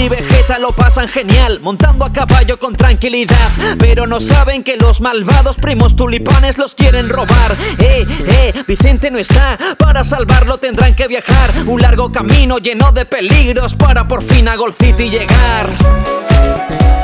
y Vegeta lo pasan genial, montando a caballo con tranquilidad. Pero no saben que los malvados primos tulipanes los quieren robar. Vicente no está, para salvarlo tendrán que viajar un largo camino lleno de peligros para por fin a Gold City llegar.